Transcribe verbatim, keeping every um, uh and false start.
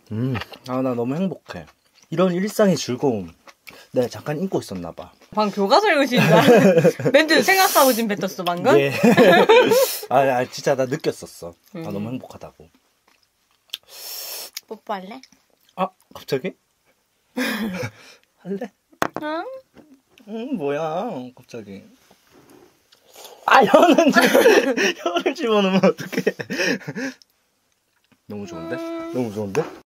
음, 아, 나 너무 행복해. 이런 일상의 즐거움. 내가 잠깐 잊고 있었나봐. 방금 교과서 읽으신다. 멘트 생각하고 지금 뱉었어, 방금? 예. 아, 아, 진짜 나 느꼈었어. 음. 아, 너무 행복하다고. 뽀뽀할래? 아, 갑자기? 할래? 응? 응, 뭐야, 갑자기. 아, 혀는, 혀를 집어넣으면 어떡해. 너무 좋은데? 너무 좋은데?